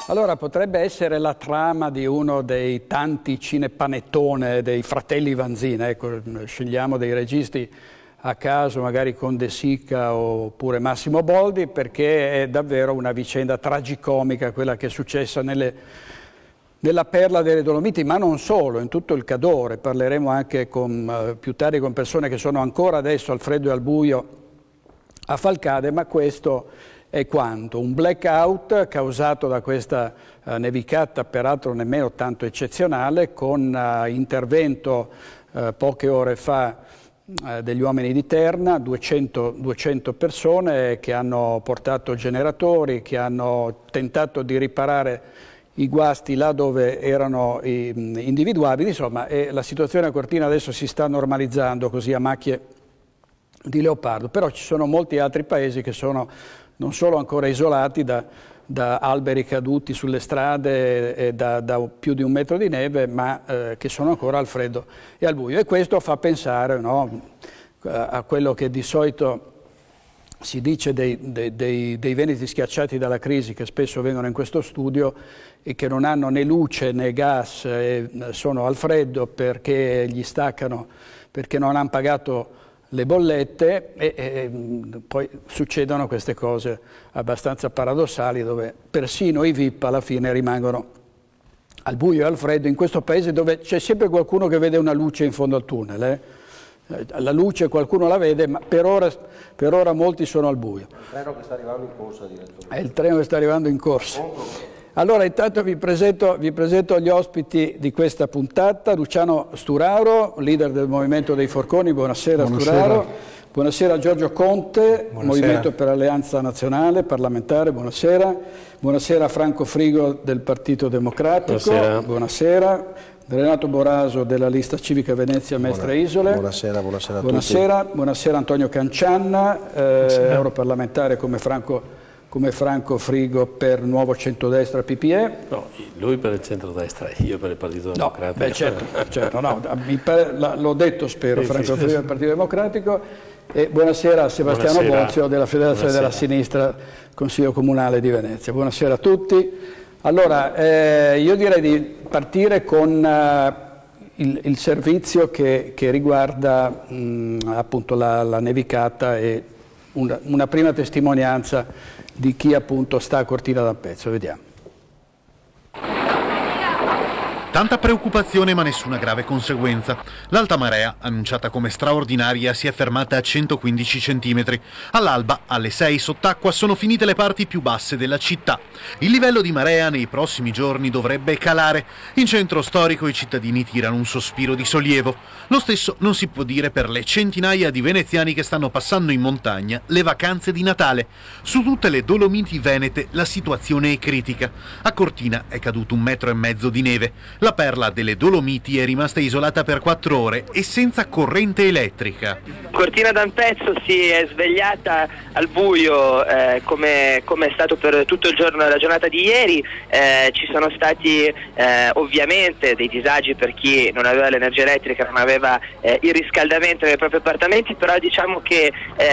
Allora, potrebbe essere la trama di uno dei tanti cinepanettone dei fratelli Vanzina. Ecco, scegliamo dei registi a caso, magari con De Sica oppure Massimo Boldi, perché è davvero una vicenda tragicomica quella che è successa nella perla delle Dolomiti, ma non solo, in tutto il Cadore. Parleremo anche più tardi con persone che sono ancora adesso al freddo e al buio a Falcade, ma questo è quanto. Un blackout causato da questa nevicata, peraltro nemmeno tanto eccezionale, con intervento poche ore fa degli uomini di Terna, 200 persone che hanno portato generatori, che hanno tentato di riparare i guasti là dove erano individuabili, insomma, e la situazione a Cortina adesso si sta normalizzando così a macchie di leopardo, però ci sono molti altri paesi che sono non solo ancora isolati da alberi caduti sulle strade e da più di 1 metro di neve, ma che sono ancora al freddo e al buio. E questo fa pensare, no, a quello che di solito si dice dei veneti schiacciati dalla crisi, che spesso vengono in questo studio e che non hanno né luce né gas e sono al freddo perché gli staccano, perché non hanno pagato le bollette e poi succedono queste cose abbastanza paradossali dove persino i VIP alla fine rimangono al buio e al freddo in questo paese dove c'è sempre qualcuno che vede una luce in fondo al tunnel. La luce qualcuno la vede, ma per ora molti sono al buio. Il treno che sta arrivando in corsa, direttore. È il treno che sta arrivando in corsa. Allora, intanto vi presento gli ospiti di questa puntata. Luciano Sturaro, leader del Movimento dei Forconi. Buonasera, Sturaro. Buonasera Giorgio Conte, buonasera. Movimento per Alleanza Nazionale, parlamentare, buonasera. Buonasera Franco Frigo del Partito Democratico. Buonasera. Buonasera. Renato Boraso della lista civica Venezia Mestre Isole. Buonasera, buonasera a tutti. Buonasera Antonio Cancianna, europarlamentare come Franco Frigo per Nuovo Centrodestra PPE. No, lui per il centrodestra, io per il Partito Democratico. Beh, certo no, l'ho detto spero, sì, Franco Frigo del Partito Democratico. E buonasera a Sebastiano Bozio della Federazione della Sinistra, Consiglio Comunale di Venezia. Buonasera a tutti. Allora, io direi di partire con il servizio che riguarda appunto la nevicata e una prima testimonianza di chi appunto sta a Cortina d'Ampezzo. Vediamo. Tanta preoccupazione ma nessuna grave conseguenza. L'alta marea, annunciata come straordinaria, si è fermata a 115 centimetri. All'alba, alle 6 sott'acqua, sono finite le parti più basse della città. Il livello di marea nei prossimi giorni dovrebbe calare. In centro storico i cittadini tirano un sospiro di sollievo. Lo stesso non si può dire per le centinaia di veneziani che stanno passando in montagna le vacanze di Natale. Su tutte le Dolomiti venete la situazione è critica. A Cortina è caduto 1,5 metri di neve. La perla delle Dolomiti è rimasta isolata per 4 ore e senza corrente elettrica. Cortina d'Ampezzo si è svegliata al buio come è stato per tutto il giorno la giornata di ieri. Ci sono stati ovviamente dei disagi per chi non aveva l'energia elettrica, non aveva il riscaldamento nei propri appartamenti, però diciamo che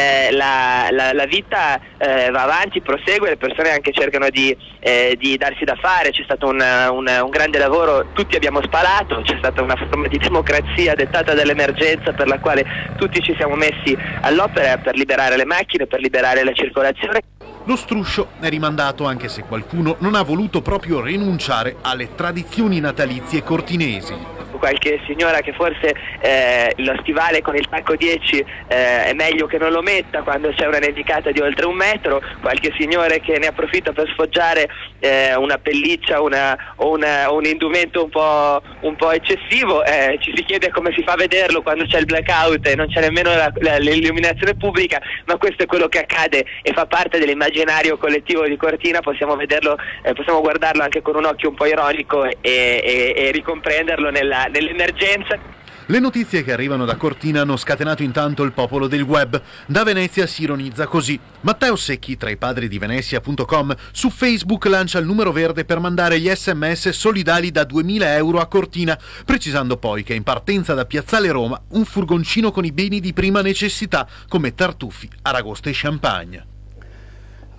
la vita va avanti, prosegue, le persone anche cercano di darsi da fare. C'è stato un grande lavoro, tutti abbiamo spalato, c'è stata una forma di democrazia dettata dall'emergenza per la quale tutti ci siamo messi all'opera per liberare le macchine, per liberare la circolazione. Lo struscio è rimandato anche se qualcuno non ha voluto proprio rinunciare alle tradizioni natalizie cortinesi. Qualche signora che forse lo stivale con il tacco 10 è meglio che non lo metta quando c'è una nevicata di oltre 1 metro, qualche signore che ne approfitta per sfoggiare una pelliccia o un indumento un po' eccessivo. Ci si chiede come si fa a vederlo quando c'è il blackout e non c'è nemmeno l'illuminazione pubblica, ma questo è quello che accade e fa parte dell'immaginario collettivo di Cortina. Possiamo vederlo, possiamo guardarlo anche con un occhio un po' ironico e ricomprenderlo nell'emergenza. Le notizie che arrivano da Cortina hanno scatenato intanto il popolo del web. Da Venezia si ironizza così. Matteo Secchi, tra i padri di Venezia.com, su Facebook lancia il numero verde per mandare gli SMS solidali da 2.000 euro a Cortina, precisando poi che è in partenza da Piazzale Roma un furgoncino con i beni di prima necessità come tartufi, aragoste e champagne.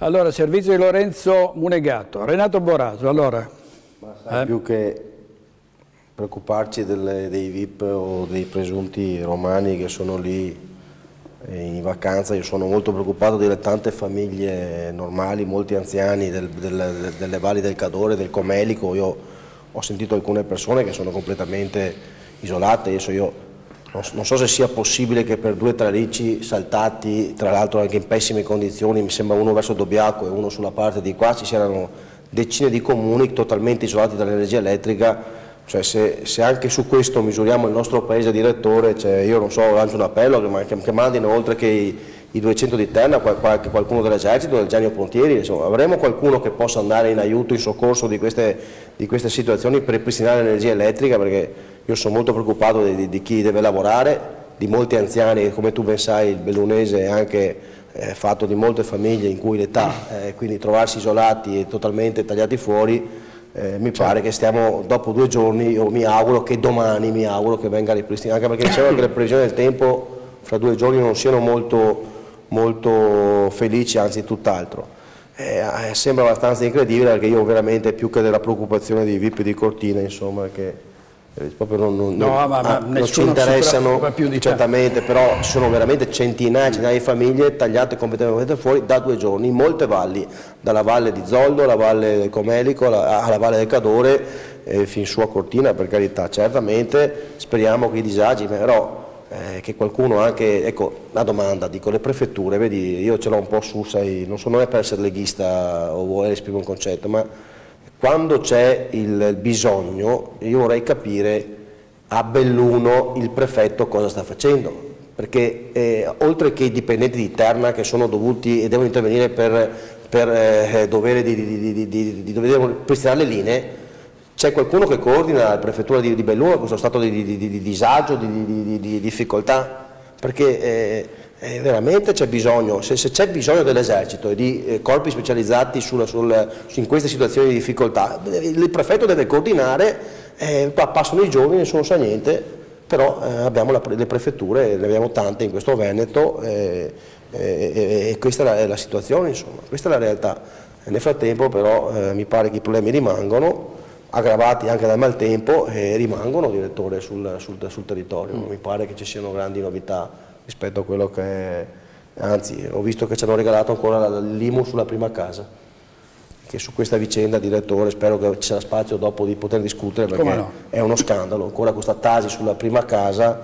Allora, servizio di Lorenzo Munegato. Renato Boraso, allora. Ma sai, più che preoccuparci dei VIP o dei presunti romani che sono lì in vacanza, io sono molto preoccupato delle tante famiglie normali, molti anziani delle valli del Cadore, del Comelico. Io ho sentito alcune persone che sono completamente isolate. Adesso io non so se sia possibile che per 2 o 3 ricci saltati, tra l'altro anche in pessime condizioni, mi sembra uno verso Dobbiaco e uno sulla parte di qua, ci siano decine di comuni totalmente isolati dall'energia elettrica. Cioè se anche su questo misuriamo il nostro paese, direttore, cioè io non so, lancio un appello che mandino oltre che i 200 di Terna qualcuno dell'esercito, del Genio Pontieri, insomma avremo qualcuno che possa andare in aiuto, in soccorso di queste situazioni per ripristinare l'energia elettrica, perché io sono molto preoccupato di chi deve lavorare, di molti anziani, come tu ben sai il bellunese è anche fatto di molte famiglie in cui l'età, quindi trovarsi isolati e totalmente tagliati fuori. Mi pare che stiamo dopo 2 giorni, io mi auguro che domani che venga ripristinato, anche perché dicevano che le previsioni del tempo fra 2 giorni non siano molto felici, anzi tutt'altro. Sembra abbastanza incredibile, perché io veramente più che della preoccupazione di VIP di Cortina, insomma, che proprio non ci interessano certamente, però ci sono veramente centinaia di famiglie tagliate completamente fuori da 2 giorni in molte valli, dalla valle di Zoldo alla valle del Comelico alla valle del Cadore, fin su a Cortina, per carità. Certamente speriamo che i disagi, però che qualcuno anche, ecco la domanda, dico le prefetture, vedi io ce l'ho un po' su, sai, non è per essere leghista o vuole esprimere un concetto, ma quando c'è il bisogno, io vorrei capire a Belluno il prefetto cosa sta facendo, perché oltre che i dipendenti di Terna che sono dovuti e devono intervenire per dovere di dover ripristinare le linee, c'è qualcuno che coordina la prefettura di Belluno questo stato di disagio, di difficoltà, perché veramente c'è bisogno, se c'è bisogno dell'esercito e di corpi specializzati in queste situazioni di difficoltà, il prefetto deve coordinare, passano i giorni, nessuno sa niente, però abbiamo le prefetture, ne abbiamo tante in questo Veneto e questa è la situazione, insomma, questa è la realtà. Nel frattempo però mi pare che i problemi rimangono, aggravati anche dal maltempo, e rimangono, direttore, sul territorio. Non mi pare che ci siano grandi novità rispetto a quello che è, anzi ho visto che ci hanno regalato ancora l'IMU sulla prima casa, che su questa vicenda, direttore, spero che ci sia spazio dopo di poter discutere, perché è uno scandalo, ancora questa tasi sulla prima casa,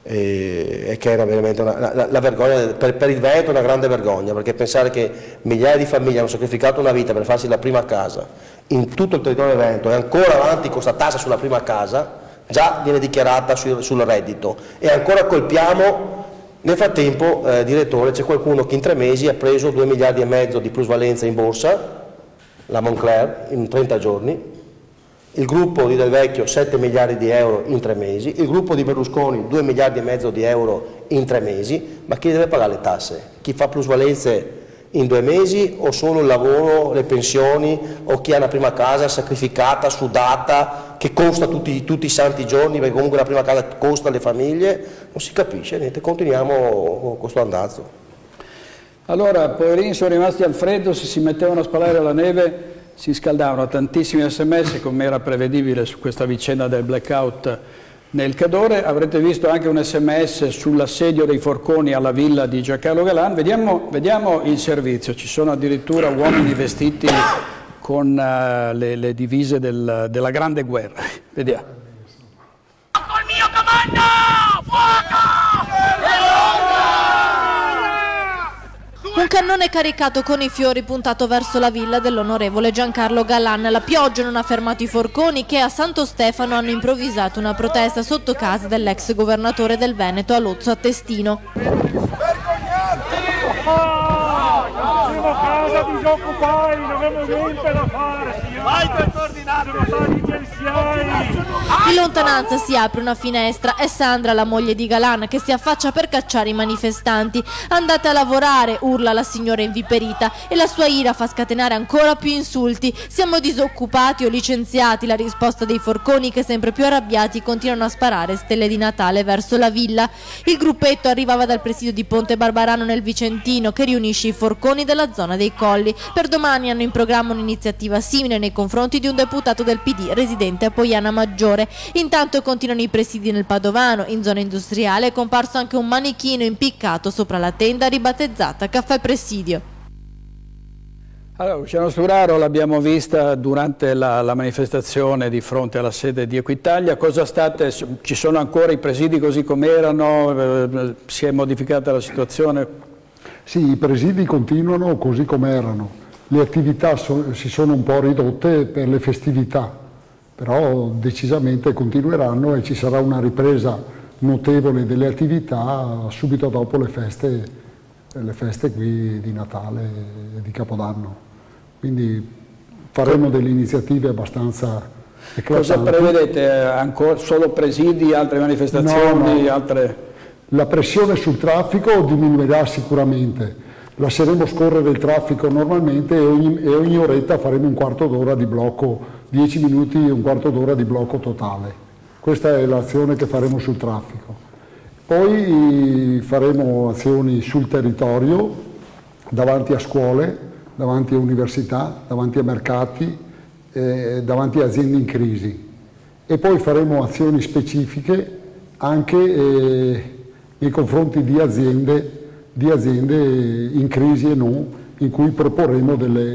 e che era veramente la vergogna, per il Veneto è una grande vergogna, perché pensare che migliaia di famiglie hanno sacrificato una vita per farsi la prima casa in tutto il territorio del Veneto e ancora avanti con questa tassa sulla prima casa, già viene dichiarata sul reddito, e ancora colpiamo. Nel frattempo, direttore, c'è qualcuno che in 3 mesi ha preso 2,5 miliardi di plusvalenza in borsa, la Moncler, in 30 giorni, il gruppo di Del Vecchio 7 miliardi di euro in 3 mesi, il gruppo di Berlusconi 2,5 miliardi di euro in 3 mesi, ma chi deve pagare le tasse? Chi fa plusvalenze in 2 mesi, o solo il lavoro, le pensioni, o chi ha una prima casa sacrificata, sudata, che costa tutti i santi giorni, perché comunque la prima casa costa alle famiglie? Non si capisce niente, continuiamo con questo andazzo. Allora, poverini sono rimasti al freddo, se si mettevano a spalare alla neve si scaldavano, tantissimi sms come era prevedibile su questa vicenda del blackout nel Cadore. Avrete visto anche un sms sull'assedio dei forconi alla villa di Giancarlo Galan. Vediamo il servizio, ci sono addirittura uomini vestiti con le divise della Grande Guerra. Vediamo. Col mio comando! Fuoco! Un cannone caricato con i fiori puntato verso la villa dell'onorevole Giancarlo Galan. La pioggia non ha fermato i forconi, che a Santo Stefano hanno improvvisato una protesta sotto casa dell'ex governatore del Veneto Alozzo Attestino. Casa disoccupati, non abbiamo niente da fare, vai per coordinare, sono stati In lontananza si apre una finestra, è Sandra, la moglie di Galan, che si affaccia per cacciare i manifestanti. Andate a lavorare, urla la signora inviperita, e la sua ira fa scatenare ancora più insulti. Siamo disoccupati o licenziati, la risposta dei forconi, che sempre più arrabbiati continuano a sparare stelle di Natale verso la villa. Il gruppetto arrivava dal presidio di Ponte Barbarano nel Vicentino, che riunisce i forconi della zona dei Colli. Colli. Per domani hanno in programma un'iniziativa simile nei confronti di un deputato del PD residente a Poiana Maggiore. Intanto continuano i presidi nel Padovano. In zona industriale è comparso anche un manichino impiccato sopra la tenda ribattezzata Caffè Presidio. Allora, Luciano Sturaro l'abbiamo vista durante la manifestazione di fronte alla sede di Equitalia. Ci sono ancora i presidi così com'erano? Si è modificata la situazione? Sì, i presidi continuano così com'erano. Le attività si sono un po' ridotte per le festività, però decisamente continueranno e ci sarà una ripresa notevole delle attività subito dopo le feste qui di Natale e di Capodanno. Quindi faremo delle iniziative abbastanza eclatanti. Cosa prevedete? Ancora solo presidi, altre manifestazioni? No. La pressione sul traffico diminuirà sicuramente. Lasceremo scorrere il traffico normalmente e ogni oretta faremo un quarto d'ora di blocco, 10 minuti e un quarto d'ora di blocco totale. Questa è l'azione che faremo sul traffico. Poi faremo azioni sul territorio, davanti a scuole, davanti a università, davanti a mercati, davanti a aziende in crisi. E poi faremo azioni specifiche anche nei confronti di aziende in crisi e non, in cui proporremo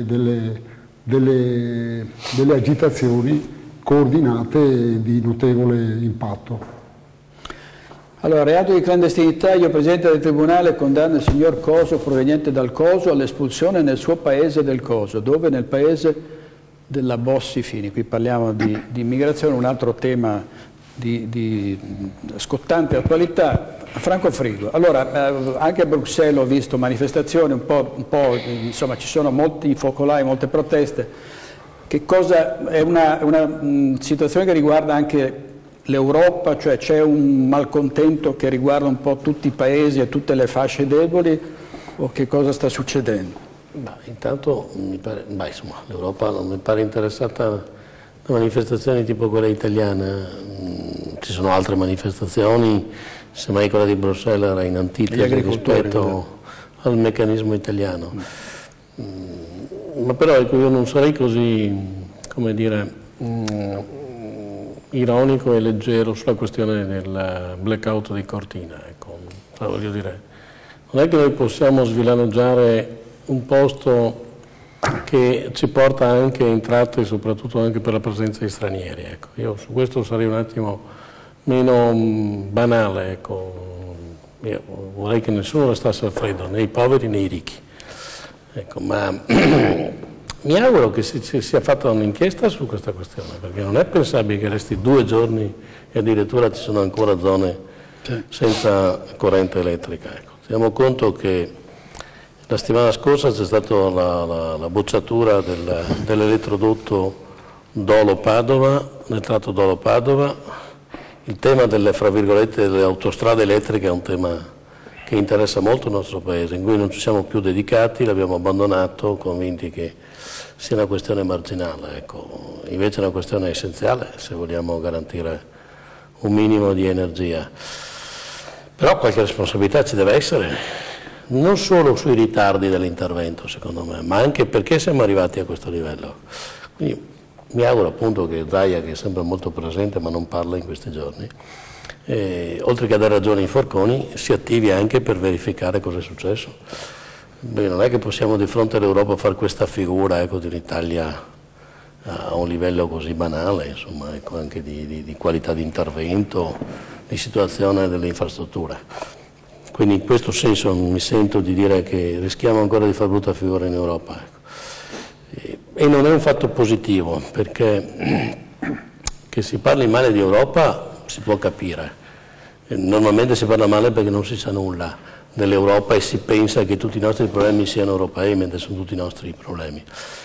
delle agitazioni coordinate di notevole impatto. Allora, reato di clandestinità, io Presidente del Tribunale condanno il signor Coso proveniente dal Coso all'espulsione nel suo paese del Coso, dove nel paese della Bossi-Fini. Qui parliamo di immigrazione, un altro tema di scottante attualità. Franco Frigo, allora anche a Bruxelles ho visto manifestazioni, un po', insomma ci sono molti focolai, molte proteste. Che cosa è una situazione che riguarda anche l'Europa, cioè c'è un malcontento che riguarda un po' tutti i paesi e tutte le fasce deboli, o che cosa sta succedendo? Intanto l'Europa non mi pare interessata a manifestazioni tipo quella italiana. Ci sono altre manifestazioni, semmai quella di Bruxelles era in antitesi rispetto al meccanismo italiano. Ma però ecco, io non sarei così, come dire, ironico e leggero sulla questione del blackout di Cortina. Ecco. Voglio dire, non è che noi possiamo svillaneggiare un posto che ci porta anche entrate, soprattutto anche per la presenza di stranieri. Ecco. Io su questo sarei un attimo meno banale. Ecco. Io vorrei che nessuno restasse al freddo, né i poveri né i ricchi. Ecco, ma mi auguro che sia fatta un'inchiesta su questa questione, perché non è pensabile che resti 2 giorni e addirittura ci sono ancora zone senza corrente elettrica. Ecco. Teniamo conto che la settimana scorsa c'è stata la bocciatura dell'elettrodotto Dolo-Padova, nel tratto Dolo-Padova. Il tema delle autostrade elettriche è un tema che interessa molto il nostro Paese, in cui non ci siamo più dedicati, l'abbiamo abbandonato, convinti che sia una questione marginale. Ecco. Invece è una questione essenziale se vogliamo garantire un minimo di energia. Però qualche responsabilità ci deve essere, non solo sui ritardi dell'intervento secondo me, ma anche perché siamo arrivati a questo livello. Quindi mi auguro appunto che Zaia, che è sempre molto presente ma non parla in questi giorni, oltre che a dare ragione ai forconi, si attivi anche per verificare cosa è successo. Beh, non è che possiamo di fronte all'Europa fare questa figura, ecco, di un'Italia a un livello così banale, insomma, ecco, anche di qualità di intervento, di situazione delle infrastrutture. Quindi in questo senso mi sento di dire che rischiamo ancora di fare brutta figura in Europa. Ecco. E non è un fatto positivo, perché che si parli male di Europa si può capire. Normalmente si parla male perché non si sa nulla dell'Europa e si pensa che tutti i nostri problemi siano europei, mentre sono tutti i nostri problemi.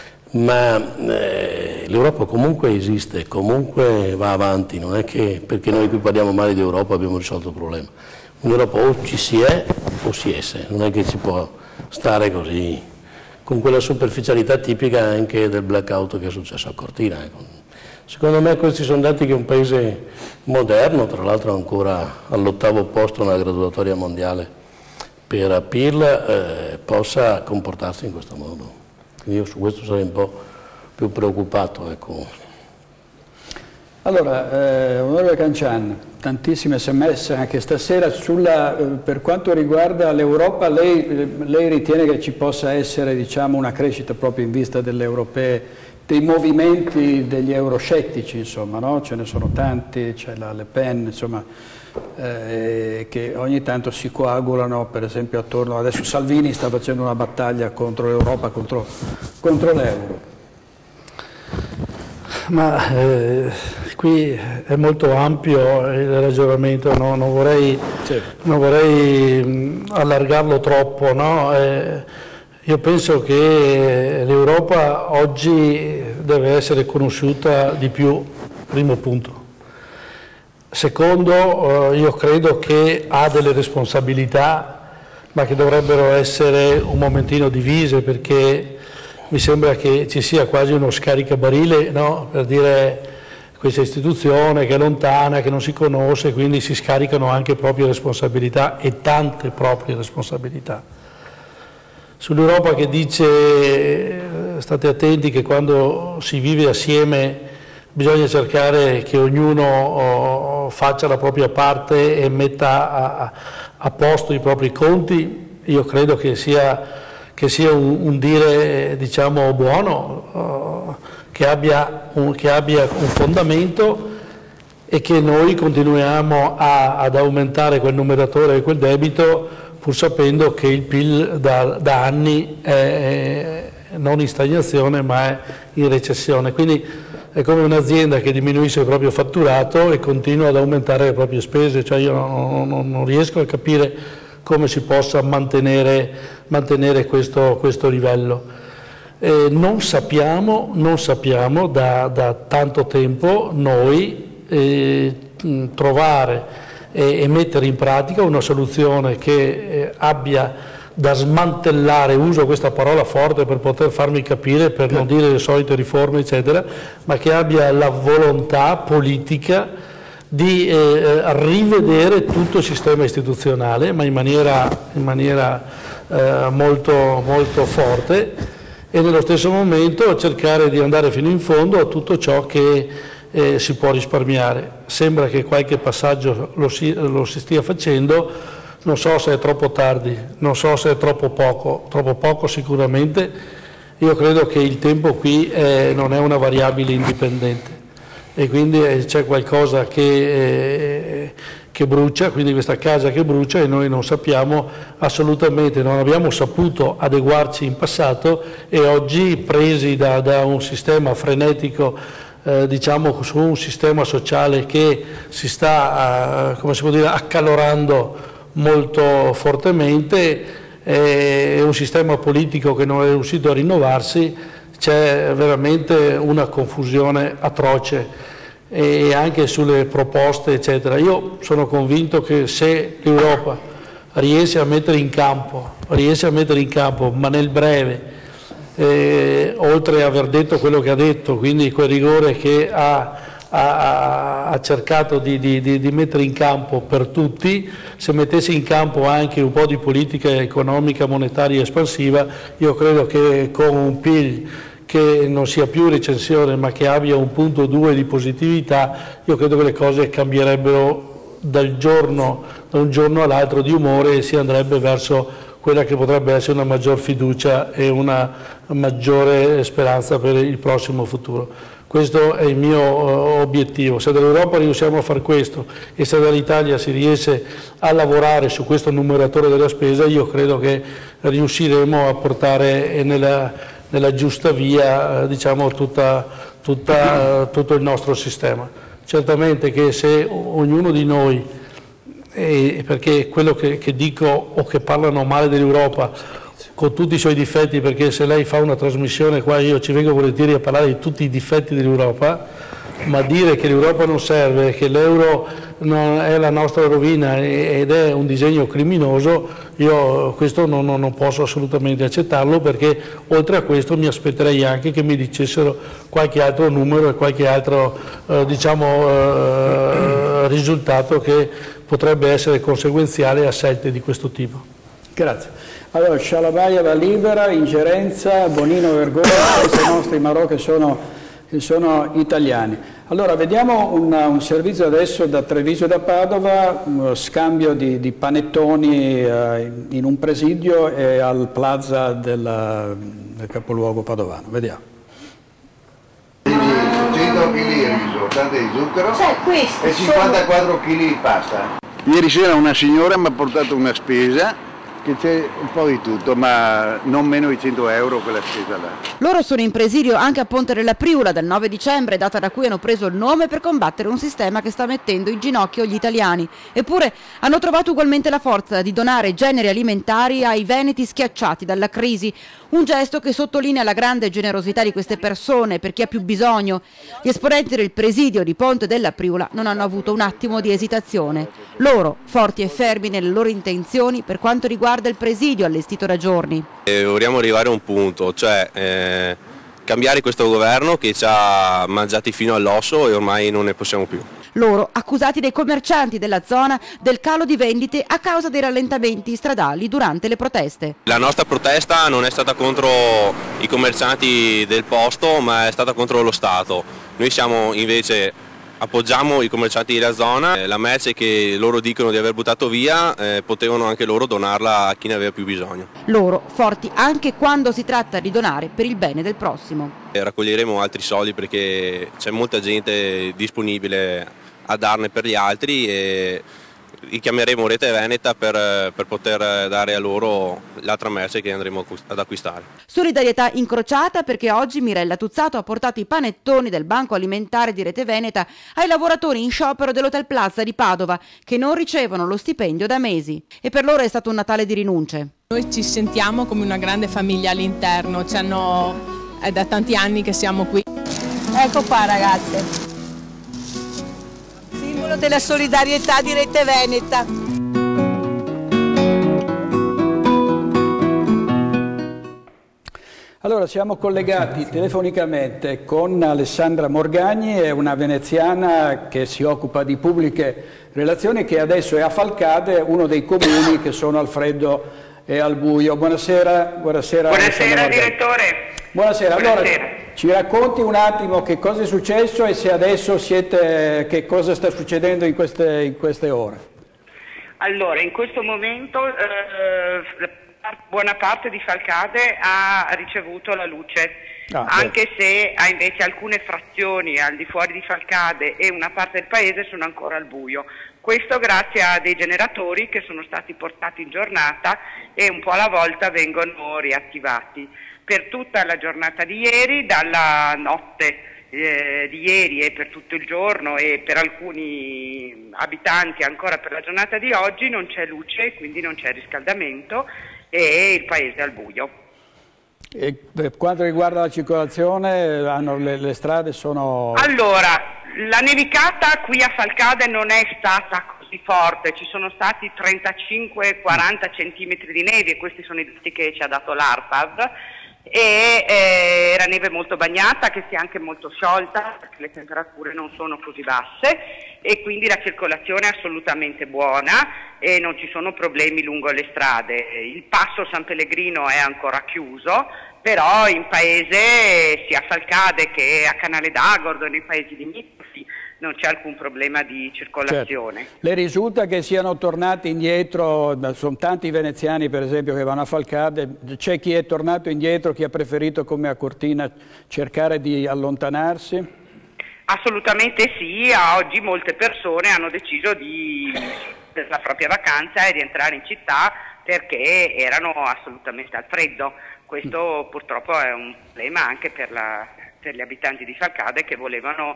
Ma l'Europa comunque esiste, comunque va avanti, non è che perché noi qui parliamo male di Europa abbiamo risolto il problema. In Europa o ci si è o si esse, non è che si può stare così, con quella superficialità tipica anche del blackout che è successo a Cortina. Secondo me questi sono dati che un paese moderno, tra l'altro ancora all'8° posto nella graduatoria mondiale per PIL, possa comportarsi in questo modo. Quindi io su questo sarei un po' più preoccupato. Ecco. Allora, onorevole Cancian, tantissime sms anche stasera. Per quanto riguarda l'Europa, lei ritiene che ci possa essere, diciamo, una crescita proprio in vista delle europee, dei movimenti degli euroscettici, insomma, no? Ce ne sono tanti, c'è la Le Pen, insomma, che ogni tanto si coagulano, per esempio attorno, adesso Salvini sta facendo una battaglia contro l'Europa, contro l'euro. Ma qui è molto ampio il ragionamento, no? Non vorrei allargarlo troppo, no? Io penso che l'Europa oggi deve essere conosciuta di più, primo punto. Secondo, io credo che ha delle responsabilità, ma che dovrebbero essere un momentino divise, perché mi sembra che ci sia quasi uno scaricabarile, no? Per dire questa istituzione che è lontana, che non si conosce, quindi si scaricano anche proprie responsabilità e tante proprie responsabilità. Sull'Europa che dice state attenti che quando si vive assieme bisogna cercare che ognuno faccia la propria parte e metta a posto i propri conti, io credo che sia un dire, diciamo, buono, che abbia un fondamento, e che noi continuiamo ad aumentare quel numeratore e quel debito, pur sapendo che il PIL da anni è non in stagnazione ma è in recessione. Quindi è come un'azienda che diminuisce il proprio fatturato e continua ad aumentare le proprie spese, cioè io non riesco a capire come si possa mantenere questo livello. Non sappiamo da tanto tempo noi trovare e mettere in pratica una soluzione che abbia da smantellare, uso questa parola forte per poter farmi capire, per non dire le solite riforme eccetera, ma che abbia la volontà politica di rivedere tutto il sistema istituzionale, ma in maniera molto, molto forte, e nello stesso momento cercare di andare fino in fondo a tutto ciò che si può risparmiare. Sembra che qualche passaggio lo si stia facendo, non so se è troppo tardi, non so se è troppo poco sicuramente. Io credo che il tempo qui non è una variabile indipendente, e quindi c'è qualcosa che brucia, quindi questa casa che brucia, e noi non sappiamo assolutamente, non abbiamo saputo adeguarci in passato, e oggi presi da un sistema frenetico, diciamo su un sistema sociale che si sta, come si può dire, accalorando molto fortemente, un sistema politico che non è riuscito a rinnovarsi, c'è veramente una confusione atroce, e anche sulle proposte eccetera. Io sono convinto che se l'Europa riesce a mettere in campo, ma nel breve, oltre a aver detto quello che ha detto, quindi quel rigore che ha cercato di mettere in campo per tutti, se mettesse in campo anche un po' di politica economica, monetaria espansiva, io credo che con un PIL che non sia più recensione ma che abbia un punto 2 di positività, io credo che le cose cambierebbero da un giorno all'altro di umore, e si andrebbe verso quella che potrebbe essere una maggior fiducia e una maggiore speranza per il prossimo futuro. Questo è il mio obiettivo. Se dall'Europa riusciamo a fare questo, e se dall'Italia si riesce a lavorare su questo numeratore della spesa, io credo che riusciremo a portare nella giusta via, diciamo, tutto il nostro sistema. Certamente che se ognuno di noi, perché quello che dico o che parlano male dell'Europa, con tutti i suoi difetti, perché se lei fa una trasmissione qua io ci vengo volentieri a parlare di tutti i difetti dell'Europa, ma dire che l'Europa non serve, che l'euro è la nostra rovina ed è un disegno criminoso, io questo non posso assolutamente accettarlo, perché oltre a questo mi aspetterei anche che mi dicessero qualche altro numero e qualche altro risultato che potrebbe essere conseguenziale a scelte di questo tipo. Grazie. Allora, Shalabayeva libera, ingerenza, Bonino Vergogna, questi nostri Marò che sono italiani. Allora, vediamo un servizio adesso da Treviso e da Padova, uno scambio di panettoni in un presidio e al plaza del capoluogo padovano. Vediamo. 100 kg di riso, 80 di zucchero e 54 kg di pasta. Ieri sera una signora mi ha portato una spesa che c'è un po' di tutto, ma non meno di 100 euro quella spesa là. Loro sono in presidio anche a Ponte della Priula dal 9 dicembre, data da cui hanno preso il nome per combattere un sistema che sta mettendo in ginocchio gli italiani. Eppure hanno trovato ugualmente la forza di donare generi alimentari ai veneti schiacciati dalla crisi. Un gesto che sottolinea la grande generosità di queste persone per chi ha più bisogno. Gli esponenti del presidio di Ponte della Priula non hanno avuto un attimo di esitazione. Loro, forti e fermi nelle loro intenzioni per quanto riguarda il presidio allestito da giorni. Vorremmo arrivare a un punto, cioè cambiare questo governo che ci ha mangiati fino all'osso e ormai non ne possiamo più. Loro, accusati dai commercianti della zona del calo di vendite a causa dei rallentamenti stradali durante le proteste. La nostra protesta non è stata contro i commercianti del posto, ma è stata contro lo Stato. Noi siamo invece, appoggiamo i commercianti della zona, la merce che loro dicono di aver buttato via potevano anche loro donarla a chi ne aveva più bisogno. Loro, forti anche quando si tratta di donare per il bene del prossimo. Raccoglieremo altri soldi perché c'è molta gente disponibile a darne per gli altri e richiameremo Rete Veneta per poter dare a loro l'altra merce che andremo ad acquistare. Solidarietà incrociata perché oggi Mirella Tuzzato ha portato i panettoni del Banco Alimentare di Rete Veneta ai lavoratori in sciopero dell'Hotel Plaza di Padova che non ricevono lo stipendio da mesi e per loro è stato un Natale di rinunce. Noi ci sentiamo come una grande famiglia all'interno, è da tanti anni che siamo qui. Ecco qua ragazze. Simbolo della solidarietà di Rete Veneta. Allora siamo collegati telefonicamente con Alessandra Morgagni, è una veneziana che si occupa di pubbliche relazioni che adesso è a Falcade, uno dei comuni che sono al freddo e al buio. Buonasera. Buonasera direttore. Buonasera. Allora, ci racconti un attimo che cosa è successo e se adesso che cosa sta succedendo in queste ore? Allora, in questo momento buona parte di Falcade ha ricevuto la luce, anche se ha invece alcune frazioni al di fuori di Falcade e una parte del paese sono ancora al buio. Questo grazie a dei generatori che sono stati portati in giornata e un po' alla volta vengono riattivati. Per tutta la giornata di ieri, dalla notte di ieri e per tutto il giorno e per alcuni abitanti ancora per la giornata di oggi non c'è luce, quindi non c'è riscaldamento e il paese è al buio. E per quanto riguarda la circolazione, le strade sono... Allora, la nevicata qui a Falcade non è stata così forte, ci sono stati 35-40 centimetri di neve, questi sono i dati che ci ha dato l'ARPAV, e era neve molto bagnata che si è anche molto sciolta perché le temperature non sono così basse e quindi la circolazione è assolutamente buona e non ci sono problemi lungo le strade. Il passo San Pellegrino è ancora chiuso, però in paese sia a Falcade che a Canale d'Agordo e nei paesi limitrofi non c'è alcun problema di circolazione. Certo. Le risulta che siano tornati indietro, sono tanti veneziani per esempio che vanno a Falcade, c'è chi è tornato indietro, chi ha preferito come a Cortina cercare di allontanarsi? Assolutamente sì, oggi molte persone hanno deciso per la propria vacanza e di entrare in città perché erano assolutamente al freddo. Questo purtroppo è un problema anche per gli abitanti di Falcade che volevano,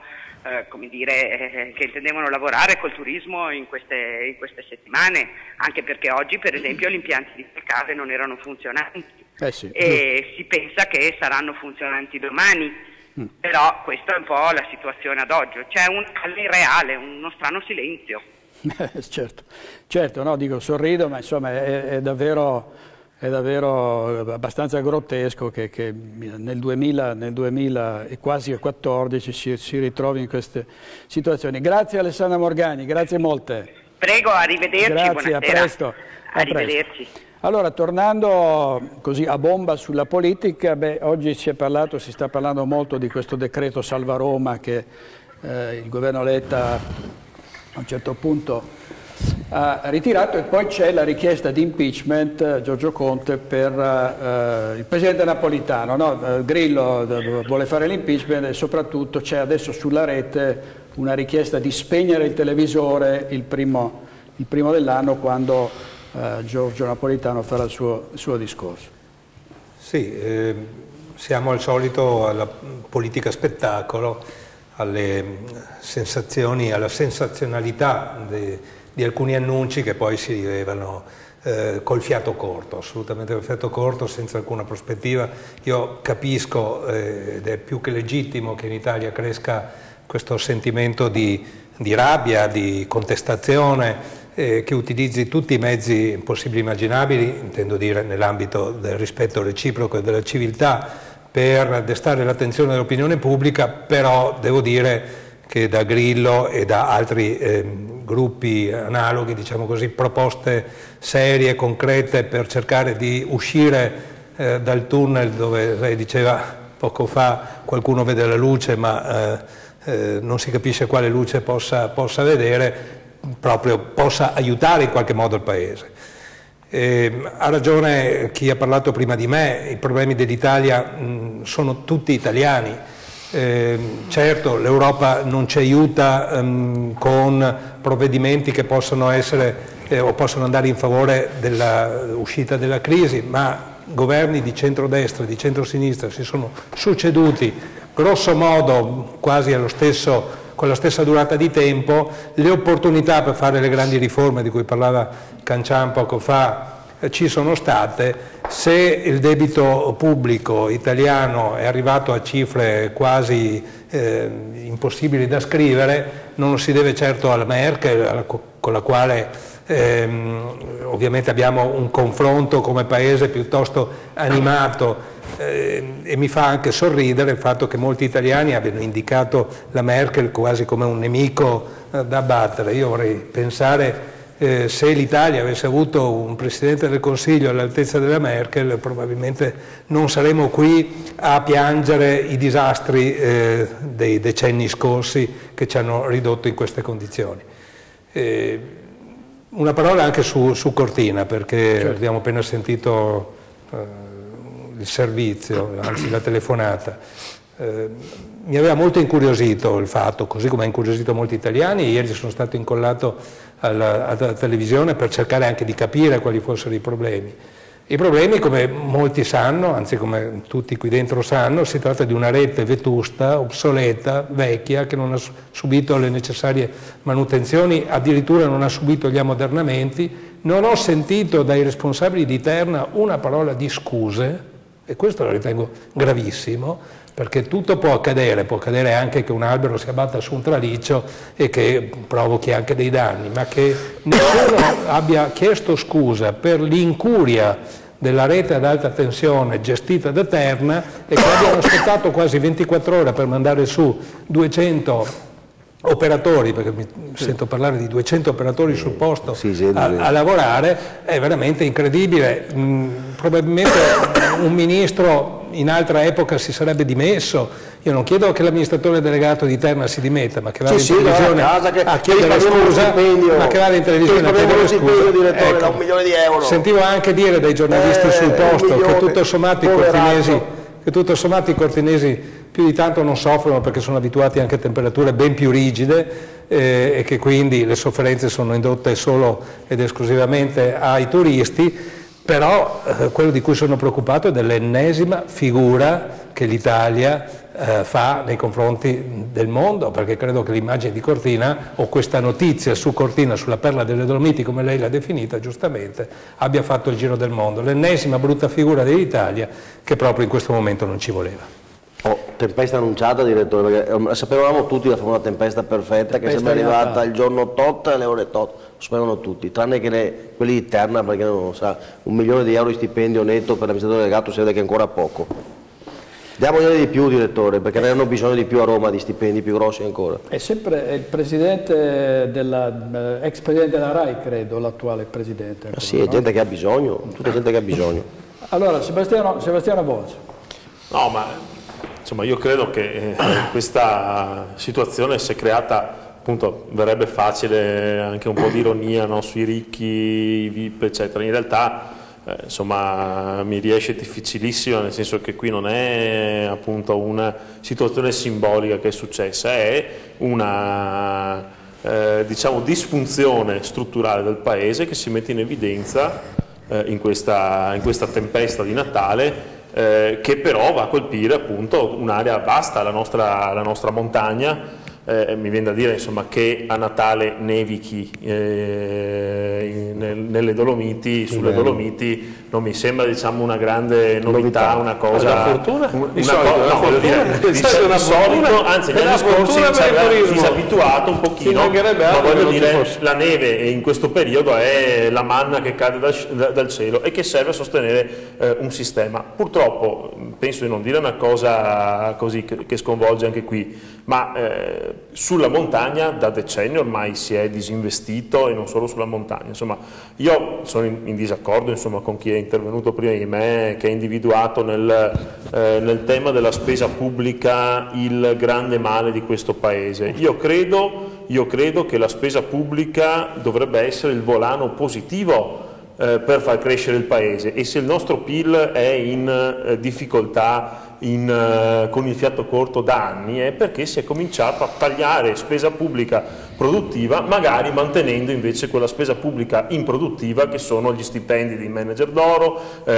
che intendevano lavorare col turismo in queste settimane, anche perché oggi per esempio gli impianti di Falcade non erano funzionanti sì, e si pensa che saranno funzionanti domani, però questa è un po' la situazione ad oggi, c'è un reale, uno strano silenzio. Certo, no, dico sorrido, ma insomma è davvero abbastanza grottesco che nel 2000 e quasi al 2014 si ritrovi in queste situazioni. Grazie Alessandra Morgagni, grazie molte. Prego, arrivederci. Grazie, buonasera. a presto. Arrivederci. Allora, tornando così a bomba sulla politica, oggi si sta parlando molto di questo decreto Salva Roma che il governo Letta a un certo punto ha ritirato, e poi c'è la richiesta di impeachment Giorgio Conte per il presidente Napolitano, no? Grillo vuole fare l'impeachment, e soprattutto c'è adesso sulla rete una richiesta di spegnere il televisore il primo dell'anno, quando Giorgio Napolitano farà il suo discorso. Sì, siamo al solito alla politica spettacolo, alle sensazioni, alla sensazionalità di alcuni annunci che poi si rivelano col fiato corto, assolutamente col fiato corto, senza alcuna prospettiva. Io capisco, ed è più che legittimo, che in Italia cresca questo sentimento di rabbia, di contestazione, che utilizzi tutti i mezzi possibili e immaginabili, intendo dire nell'ambito del rispetto reciproco e della civiltà, per destare l'attenzione dell'opinione pubblica. Però devo dire che da Grillo e da altri gruppi analoghi, diciamo così, proposte serie, concrete per cercare di uscire dal tunnel dove lei diceva poco fa qualcuno vede la luce ma non si capisce quale luce possa vedere, proprio possa aiutare in qualche modo il Paese. Ha ragione chi ha parlato prima di me, i problemi dell'Italia sono tutti italiani. Certo, l'Europa non ci aiuta con provvedimenti che possono essere o possono andare in favore dell'uscita della crisi, ma governi di centrodestra e di centrosinistra si sono succeduti grosso modo quasi con la stessa durata di tempo. Le opportunità per fare le grandi riforme di cui parlava Cancian poco fa ci sono state. Se il debito pubblico italiano è arrivato a cifre quasi impossibili da scrivere, non lo si deve certo alla Merkel, con la quale ovviamente abbiamo un confronto come Paese piuttosto animato, e mi fa anche sorridere il fatto che molti italiani abbiano indicato la Merkel quasi come un nemico da abbattere. Io vorrei pensare, se l'Italia avesse avuto un Presidente del Consiglio all'altezza della Merkel, probabilmente non saremmo qui a piangere i disastri dei decenni scorsi che ci hanno ridotto in queste condizioni. Una parola anche su Cortina, perché certo, abbiamo appena sentito il servizio, anzi la telefonata. Mi aveva molto incuriosito il fatto, così come ha incuriosito molti italiani. Ieri sono stato incollato alla televisione per cercare anche di capire quali fossero i problemi. I problemi, come molti sanno, anzi come tutti qui dentro sanno, si tratta di una rete vetusta, obsoleta, vecchia, che non ha subito le necessarie manutenzioni, addirittura non ha subito gli ammodernamenti. Non ho sentito dai responsabili di Terna una parola di scuse, e questo lo ritengo gravissimo, perché tutto può accadere anche che un albero si abbatta su un traliccio e che provochi anche dei danni, ma che nessuno abbia chiesto scusa per l'incuria della rete ad alta tensione gestita da Terna e che abbiano aspettato quasi 24 ore per mandare su 200 operatori, perché mi sento parlare di 200 operatori sul posto a lavorare, è veramente incredibile. Probabilmente un ministro in altra epoca si sarebbe dimesso. Io non chiedo che l'amministratore delegato di Terna si dimetta, ma che vada in televisione a chiedere scusa, ma che vada in televisione a chiedere scusa. Ecco. Da 1 milione di euro. Sentivo anche dire dai giornalisti sul posto che tutto sommato i cortinesi più di tanto non soffrono, perché sono abituati anche a temperature ben più rigide e che quindi le sofferenze sono indotte solo ed esclusivamente ai turisti. Però quello di cui sono preoccupato è dell'ennesima figura che l'Italia fa nei confronti del mondo, perché credo che l'immagine di Cortina, o questa notizia su Cortina, sulla perla delle Dolomiti, come lei l'ha definita giustamente, abbia fatto il giro del mondo. L'ennesima brutta figura dell'Italia che proprio in questo momento non ci voleva. Tempesta annunciata, direttore, perché sapevamo tutti la famosa tempesta perfetta che sembra arrivata il giorno tot alle ore tot, lo sapevano tutti, tranne che quelli di Terna, perché non sa, 1 milione di euro di stipendio netto per l'amministratore delegato si vede che è ancora poco. Diamogliene di più, direttore, perché ne hanno bisogno di più a Roma, di stipendi più grossi ancora. È sempre il presidente ex presidente della RAI, credo, l'attuale presidente. Ah, sì, è gente che ha bisogno, tutta gente che ha bisogno. Allora, Sebastiano Boccia. No, ma insomma io credo che questa situazione si è creata, appunto, verrebbe facile anche un po' di ironia, no, sui ricchi, i VIP, eccetera. In realtà insomma mi riesce difficilissimo, nel senso che qui non è appunto una situazione simbolica che è successa, è una diciamo disfunzione strutturale del paese che si mette in evidenza in questa tempesta di Natale, che però va a colpire appunto un'area vasta, la nostra montagna. Mi viene da dire, insomma, che a Natale nevichi nelle Dolomiti, sulle Dolomiti, non mi sembra, diciamo, una grande novità, una cosa... Una fortuna? Di solito, anzi negli anni scorsi ci si è abituato un pochino, ma voglio dire, la neve in questo periodo è la manna che cade dal cielo e che serve a sostenere un sistema. Purtroppo, penso di non dire una cosa così che sconvolge anche qui, ma sulla montagna da decenni ormai si è disinvestito, e non solo sulla montagna. Insomma, io sono in disaccordo, insomma, con chi è intervenuto prima di me, che ha individuato nel tema della spesa pubblica il grande male di questo Paese. Io credo che la spesa pubblica dovrebbe essere il volano positivo per far crescere il Paese, e se il nostro PIL è in difficoltà, con il fiato corto da anni, è perché si è cominciato a tagliare spesa pubblica produttiva, magari mantenendo invece quella spesa pubblica improduttiva che sono gli stipendi dei manager d'oro.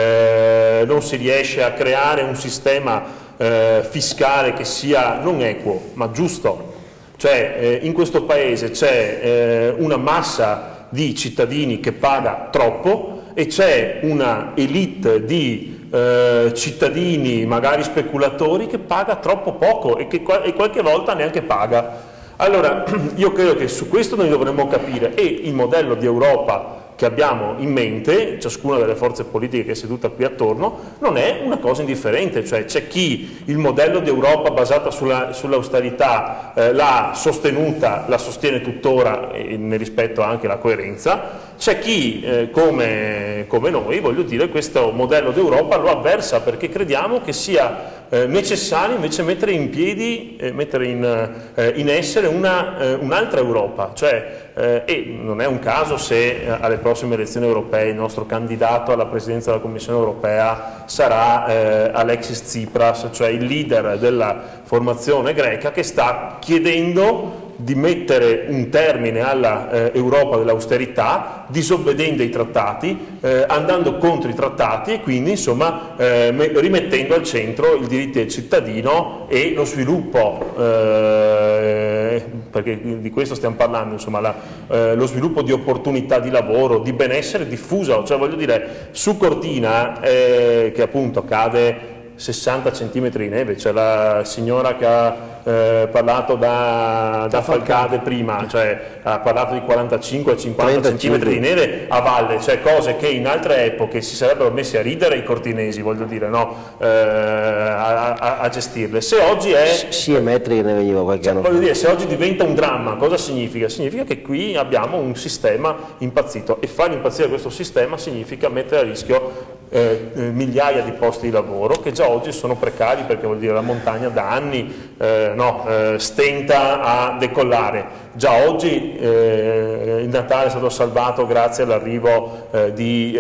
Non si riesce a creare un sistema fiscale che sia non equo ma giusto, cioè in questo Paese c'è una massa di cittadini che paga troppo e c'è una elite di cittadini, magari speculatori, che paga troppo poco e qualche volta neanche paga. Allora io credo che su questo noi dovremmo capire, e il modello di Europa che abbiamo in mente, ciascuna delle forze politiche che è seduta qui attorno, non è una cosa indifferente. Cioè c'è chi il modello di Europa basata sull'austerità l'ha sostenuta, la sostiene tuttora, e ne rispetto anche la coerenza. C'è chi come noi, voglio dire, questo modello d'Europa lo avversa, perché crediamo che sia necessario invece mettere in piedi, mettere in essere un'altra Europa. Cioè, e non è un caso se alle prossime elezioni europee il nostro candidato alla presidenza della Commissione europea sarà Alexis Tsipras, cioè il leader della formazione greca, che sta chiedendo di mettere un termine alla Europa dell'austerità, disobbedendo ai trattati, andando contro i trattati, e quindi insomma rimettendo al centro il diritto del cittadino e lo sviluppo, perché di questo stiamo parlando, insomma, lo sviluppo di opportunità di lavoro, di benessere diffuso. Cioè, voglio dire, su Cortina che appunto cade 60 centimetri di neve, c'è la signora che ha parlato da Falcade prima, cioè ha parlato di 45-50 centimetri di neve a valle, cioè cose che in altre epoche si sarebbero messi a ridere i cortinesi, voglio dire, no? A gestirle. Se oggi è... Sì, metri ne veniva qualche anno. Voglio dire, se oggi diventa un dramma, cosa significa? Significa che qui abbiamo un sistema impazzito, e far impazzire questo sistema significa mettere a rischio migliaia di posti di lavoro che già oggi sono precari, perché vuol dire la montagna da anni stenta a decollare. Già oggi il Natale è stato salvato grazie all'arrivo di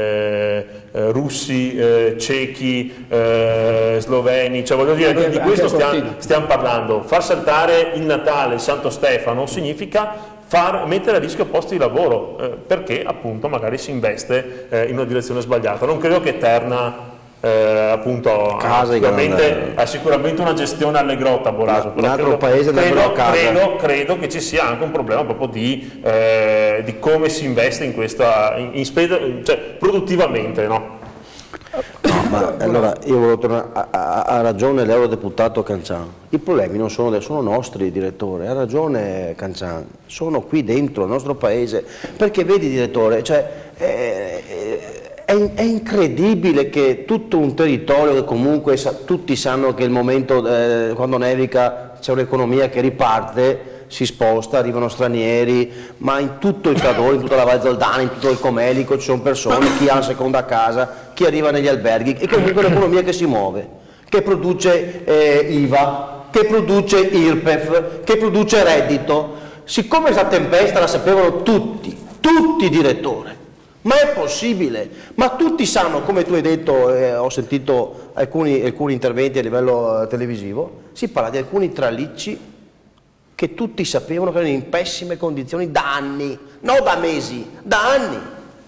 russi, cechi, sloveni, cioè voglio dire, noi di questo stiamo parlando. Far saltare il Natale, il Santo Stefano, significa mettere a rischio posti di lavoro, perché appunto magari si investe in una direzione sbagliata. Non credo che Terna appunto ha sicuramente una gestione allegrotta, Boraso, però credo che ci sia anche un problema proprio di come si investe in questa, cioè produttivamente, no? No, ma allora io volevo tornare, ha ragione l'eurodeputato Cancian, i problemi non sono nostri, direttore, ha ragione Cancian, sono qui dentro il nostro paese, perché vedi, direttore, cioè, È incredibile che tutto un territorio che comunque tutti sanno che il momento quando nevica c'è un'economia che riparte, si sposta, arrivano stranieri, ma in tutto il Cadore, in tutta la Val Zoldana, in tutto il Comelico ci sono persone, chi ha la seconda casa, chi arriva negli alberghi, e comunque un'economia che si muove, che produce IVA, che produce IRPEF, che produce reddito. Siccome questa tempesta la sapevano tutti direttori, ma è possibile? Ma tutti sanno, come tu hai detto, ho sentito alcuni interventi a livello televisivo, si parla di alcuni tralicci che tutti sapevano che erano in pessime condizioni da anni, non da mesi, da anni.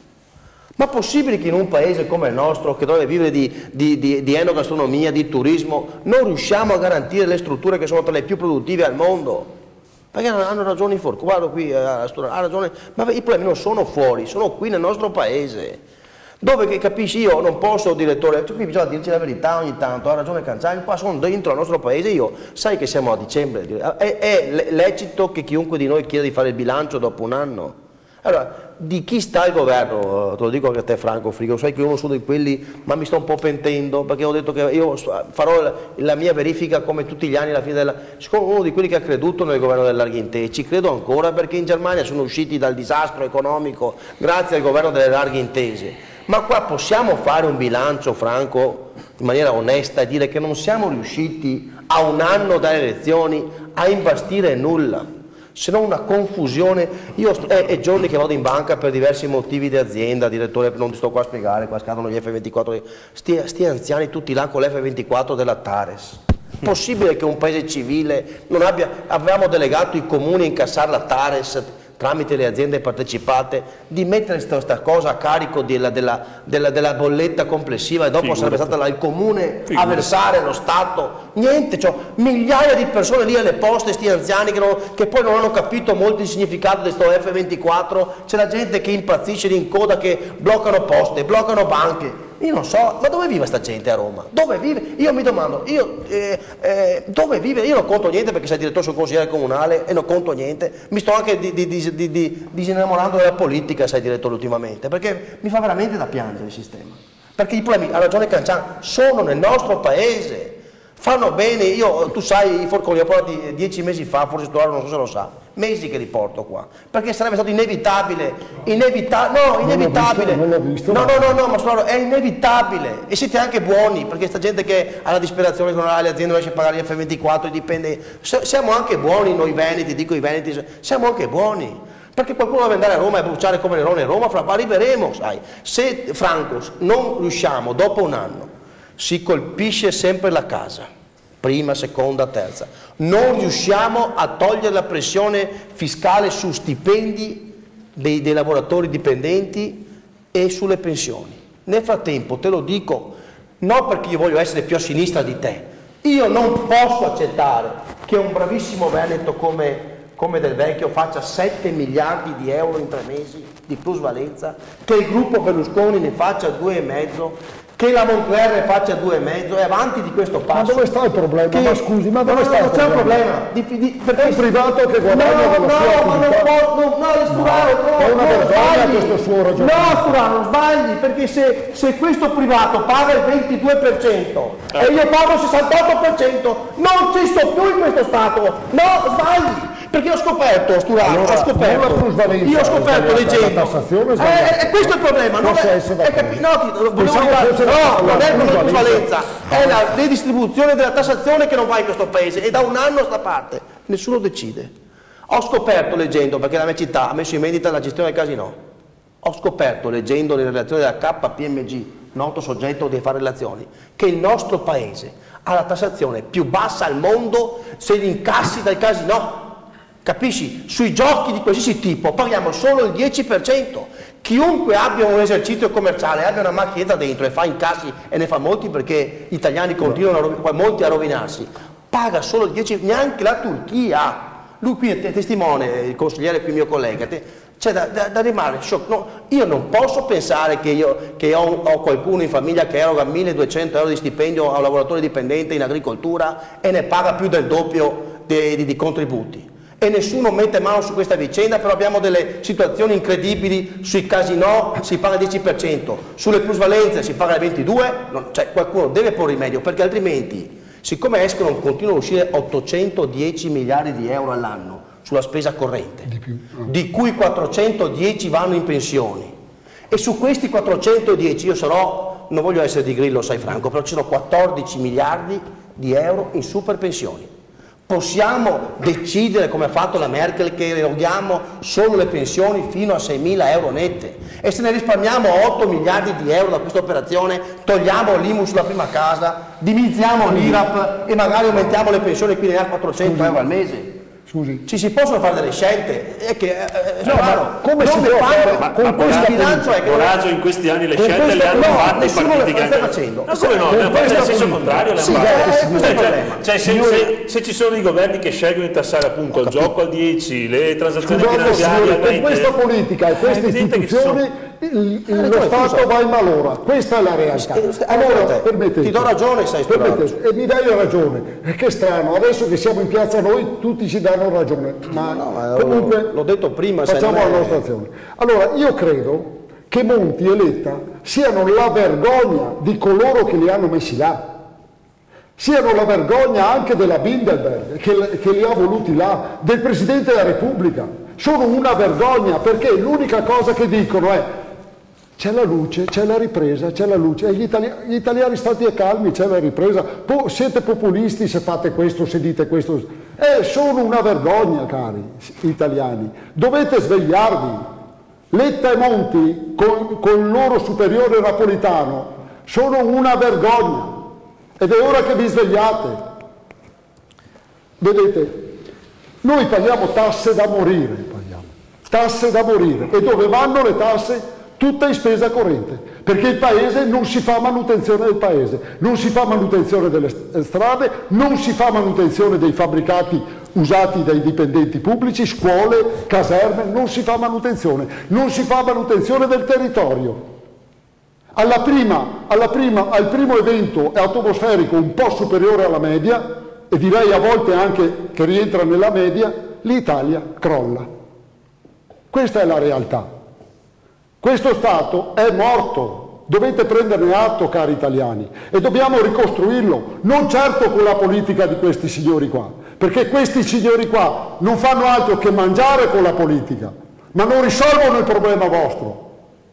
Ma possibile che in un paese come il nostro, che deve vivere di enogastronomia, di turismo, non riusciamo a garantire le strutture che sono tra le più produttive al mondo? Perché hanno ragione i Forco, guardo qui, ha ragione, ma i problemi non sono fuori, sono qui nel nostro paese. Dove che capisci, io non posso, direttore, qui bisogna dirci la verità ogni tanto, ha ragione Canciani, qua sono dentro al nostro paese, io sai che siamo a dicembre, è lecito che chiunque di noi chieda di fare il bilancio dopo un anno. Allora, di chi sta il governo? Te lo dico anche a te Franco Frigo, sai che io non sono di quelli, ma mi sto un po' pentendo, perché ho detto che io farò la mia verifica come tutti gli anni alla fine della... Sono uno di quelli che ha creduto nel governo del Larghintese, ci credo ancora perché in Germania sono usciti dal disastro economico grazie al governo delle Larghintese. Ma qua possiamo fare un bilancio, Franco, in maniera onesta e dire che non siamo riusciti a un anno dalle elezioni a imbastire nulla, se non una confusione. Io è giorni che vado in banca per diversi motivi di azienda, direttore, non ti sto qua a spiegare, qua scadono gli F24, sti anziani tutti là con l'F24 della Tares. Possibile che un paese civile non avevamo delegato i comuni a incassare la Tares tramite le aziende partecipate, di mettere questa cosa a carico della bolletta complessiva e dopo sarebbe stato il comune a versare lo Stato? Niente, cioè, migliaia di persone lì alle poste, sti anziani che poi non hanno capito molto il significato di sto F24, c'è la gente che impazzisce lì in coda, che bloccano poste, bloccano banche. Io non so, ma dove vive sta gente a Roma? Dove vive? Io mi domando, dove vive? Io non conto niente perché sei direttore sul consigliere comunale e non conto niente. Mi sto anche disinnamorando della politica, sai direttore, ultimamente, perché mi fa veramente da piangere il sistema. Perché i problemi, ha ragione Canciani, sono nel nostro paese. Fanno bene, tu sai, i Forconi li ho portati 10 mesi fa, forse tu non so se lo sa, mesi che li porto qua, perché sarebbe stato inevitabile, no, ma è inevitabile, e siete anche buoni, perché sta gente che ha la disperazione, non ha le aziende, non riesce a pagare gli F24, i dipendenti, siamo anche buoni noi veneti, dico i veneti, siamo anche buoni. Perché qualcuno deve andare a Roma e bruciare come Nerone Roma, arriveremo, sai. Se Franco non riusciamo dopo un anno, si colpisce sempre la casa, prima, seconda, terza. Non riusciamo a togliere la pressione fiscale su stipendi dei lavoratori dipendenti e sulle pensioni. Nel frattempo, te lo dico, non perché io voglio essere più a sinistra di te, io non posso accettare che un bravissimo Veneto come Del Vecchio faccia 7 miliardi di euro in 3 mesi di plusvalenza, che il gruppo Berlusconi ne faccia 2,5, che la Moncler ne faccia 2,5, è avanti di questo passo. Ma dove sta il problema? Ma scusi, ma dove sta il problema? Non c'è un problema. Perché è un privato che guadagna con la sua attività. È una vergogna questo suo ragionamento. No, Sturaro, non sbagli, perché se questo privato paga il 22% e io pago il 68%, non ci sto più in questo Stato. No, sbagli. Perché ho scoperto, Sturaro, io ho scoperto leggendo, questo è il problema, non è la plusvalenza, è la redistribuzione della tassazione che non va in questo paese, e da un anno a sta parte nessuno decide. Ho scoperto leggendo, perché la mia città ha messo in vendita la gestione del casino, ho scoperto leggendo le relazioni della KPMG, noto soggetto di fare relazioni, che il nostro paese ha la tassazione più bassa al mondo se gli incassi dal casino. Capisci? Sui giochi di qualsiasi tipo paghiamo solo il 10%. Chiunque abbia un esercizio commerciale, abbia una macchinetta dentro e fa incassi, e ne fa molti perché gli italiani continuano molti a rovinarsi, paga solo il 10%, neanche la Turchia. Lui qui è testimone, il consigliere qui mio collega, c'è da rimanere sciocco. No, io non posso pensare che ho qualcuno in famiglia che eroga 1.200 euro di stipendio a un lavoratore dipendente in agricoltura e ne paga più del doppio di contributi. e nessuno mette mano su questa vicenda, però abbiamo delle situazioni incredibili. Sui casinò si paga il 10%, sulle plusvalenze si paga il 22%, cioè qualcuno deve porre rimedio, perché altrimenti, siccome continuano a uscire 810 miliardi di euro all'anno sulla spesa corrente, di cui 410 vanno in pensioni, e su questi 410 non voglio essere di Grillo, sai Franco, però ci sono 14 miliardi di euro in super pensioni. Possiamo decidere, come ha fatto la Merkel, che eroghiamo solo le pensioni fino a 6.000 euro nette, e se ne risparmiamo 8 miliardi di euro da questa operazione, togliamo l'IMU sulla prima casa, dimizziamo l'IRAP e magari aumentiamo le pensioni qui a 400 euro al mese. Scusi. Ci si possono fare delle scelte, è che come si può fare con questo bilancio? Coraggio, in questi anni le scelte le hanno fatte i partiti che hanno facendo. Ma come no? Le hanno fatte nel senso contrario. Se ci sono i governi che scelgono di tassare appunto il gioco al 10, le transazioni finanziarie al 20, con questa politica e queste istituzioni lo Stato va in malora, questa è la realtà. Allora, ti do ragione, e mi dai ragione, che strano, adesso che siamo in piazza noi tutti ci danno ragione, ma comunque l'ho detto prima, facciamo la nostra azione. Allora, io credo che Monti e Letta siano la vergogna di coloro che li hanno messi là, siano la vergogna anche della Bilderberg che li ha voluti là, del Presidente della Repubblica. Sono una vergogna, perché l'unica cosa che dicono è: c'è la luce, c'è la ripresa, c'è la luce, e gli italiani stati calmi, c'è la ripresa, siete populisti se fate questo, se dite questo. Sono una vergogna, cari italiani, dovete svegliarvi. Letta e Monti con il loro superiore Napolitano sono una vergogna, ed è ora che vi svegliate. Vedete, noi paghiamo tasse da morire, e dove vanno le tasse? Tutta in spesa corrente, perché il paese non si fa manutenzione del paese, non si fa manutenzione delle strade, non si fa manutenzione dei fabbricati usati dai dipendenti pubblici, scuole, caserme, non si fa manutenzione, non si fa manutenzione del territorio. Al primo evento atmosferico un po' superiore alla media, e direi a volte anche che rientra nella media, l'Italia crolla. Questa è la realtà. Questo Stato è morto, dovete prenderne atto, cari italiani, e dobbiamo ricostruirlo, non certo con la politica di questi signori qua, perché questi signori qua non fanno altro che mangiare con la politica, ma non risolvono il problema vostro.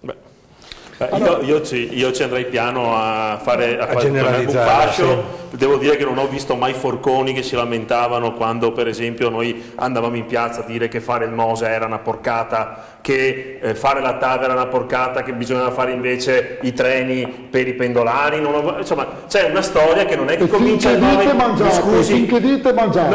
Io ci andrei piano a generalizzare un fascio. Devo dire che non ho visto mai forconi che si lamentavano quando, per esempio, noi andavamo in piazza a dire che fare il Mose era una porcata, che fare la TAV era una porcata, che bisognava fare invece i treni per i pendolari. Insomma, c'è una storia che non è che comincia a finché dite mangiate.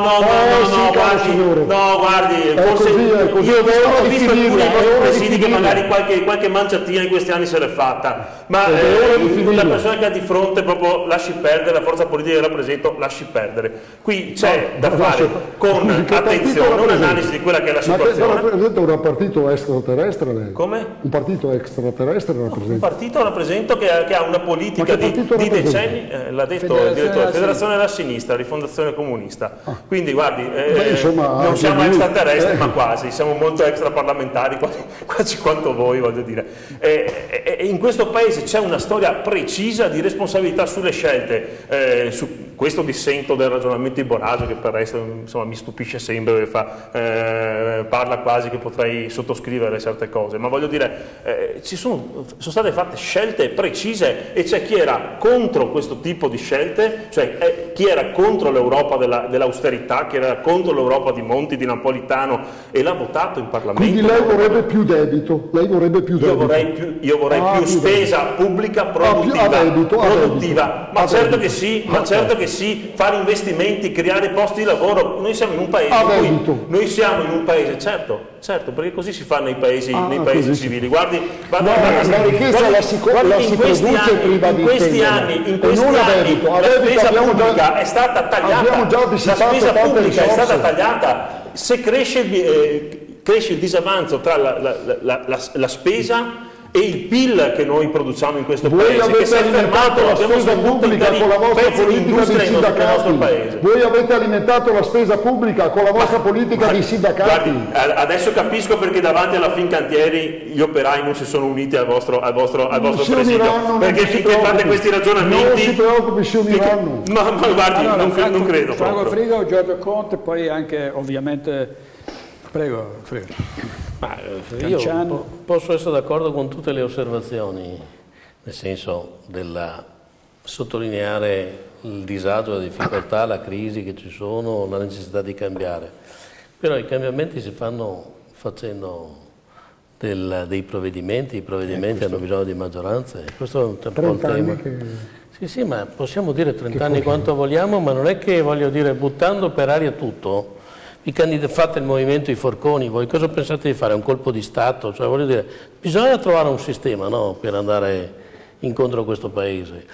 Guardi, forse io ho visto alcuni presidi che magari qualche mangiatina in questi anni se l'è fatta, ma la persona che ha di fronte proprio lasci perdere, la forza politica che rappresento lasci perdere. Qui c'è da fare con attenzione un'analisi di quella che è la situazione. Ma rappresenta un partito extraterrestre lei? Come? Un partito extraterrestre rappresenta? Un partito rappresento che ha una politica di decenni, l'ha detto il direttore, Federazione della Sinistra, Rifondazione Comunista. Quindi guardi, non siamo extraterrestri, ma quasi, siamo molto extraparlamentari, quasi quanto voi, voglio dire. E in questo paese c'è una storia precisa di responsabilità sulle scelte, su questo dissento del ragionamento di Bonasio, che per resto insomma, mi stupisce sempre, parla quasi che potrei sottoscrivere certe cose, ma voglio dire, sono state fatte scelte precise, e c'è chi era contro questo tipo di scelte, cioè chi era contro l'Europa dell'austerità, chi era contro l'Europa di Monti, di Napolitano, e l'ha votato in Parlamento. Quindi lei vorrebbe più debito? Io vorrei più spesa pubblica produttiva, ma certo che sì, fare investimenti, creare posti di lavoro. Noi siamo in un paese, certo, perché così si fa nei paesi civili. Guardi, in questi anni la spesa pubblica è stata tagliata, se cresce il disavanzo tra la spesa e il PIL che noi produciamo in questo paese, che si è fermato, abbiamo svenduto interi pezzi di industria nel nostro paese. Voi avete alimentato la spesa pubblica con la vostra politica di sindacati. Guardi, adesso capisco perché davanti alla Fincantieri gli operai non si sono uniti al vostro presidio, perché finché fate questi ragionamenti non si preoccupi, si uniranno. Ma guardi, non credo Franco Frigo, Giorgio Conte, poi anche ovviamente prego. Ma io posso essere d'accordo con tutte le osservazioni, nel senso della sottolineare il disagio, la difficoltà, la crisi che ci sono, la necessità di cambiare, però i cambiamenti si fanno facendo dei provvedimenti, i provvedimenti hanno bisogno di maggioranze, questo è un po' il tema. Sì, ma possiamo dire 30 anni quanto vogliamo, ma non è che voglio dire buttando per aria tutto. Fate il movimento I Forconi, voi cosa pensate di fare? Un colpo di Stato? Cioè, voglio dire, bisogna trovare un sistema, no, per andare incontro a questo Paese.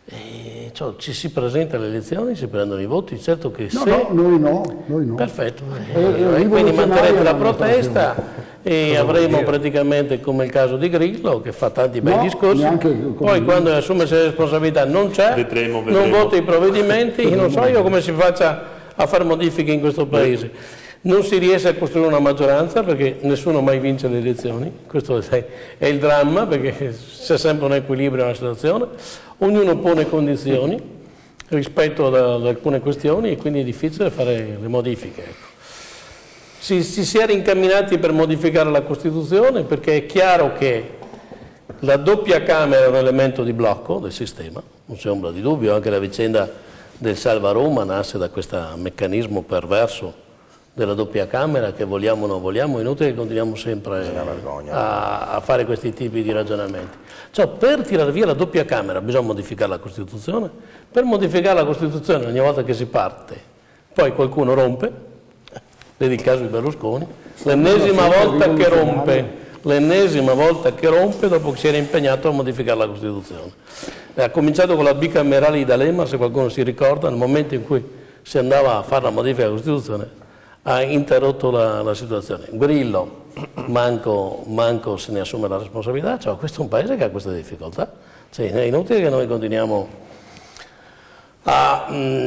Ci si presenta alle elezioni, si prendono i voti, certo che noi no. Perfetto, quindi manterrete la protesta e avremo praticamente come il caso di Grillo che fa tanti bei discorsi, poi quando assume le responsabilità non c'è, non vota i provvedimenti, non so io come si faccia a fare modifiche in questo Paese. Non si riesce a costruire una maggioranza perché nessuno mai vince le elezioni, questo è il dramma, perché c'è sempre un equilibrio nella situazione, ognuno pone condizioni rispetto ad alcune questioni e quindi è difficile fare le modifiche. Ecco. Si è rincamminati per modificare la Costituzione perché è chiaro che la doppia Camera è un elemento di blocco del sistema, non c'è ombra di dubbio, anche la vicenda del Salva Roma nasce da questo meccanismo perverso della doppia Camera che vogliamo o non vogliamo, è inutile che continuiamo sempre a fare questi tipi di ragionamenti. Cioè, per tirare via la doppia Camera bisogna modificare la Costituzione, per modificare la Costituzione ogni volta che si parte poi qualcuno rompe, vedi il caso di Berlusconi, l'ennesima volta che rompe dopo che si era impegnato a modificare la Costituzione. Ha cominciato con la bicamerale di D'Alema, se qualcuno si ricorda, nel momento in cui si andava a fare la modifica della Costituzione ha interrotto la situazione. Grillo manco se ne assume la responsabilità, cioè, questo è un paese che ha queste difficoltà, cioè, è inutile che noi continuiamo a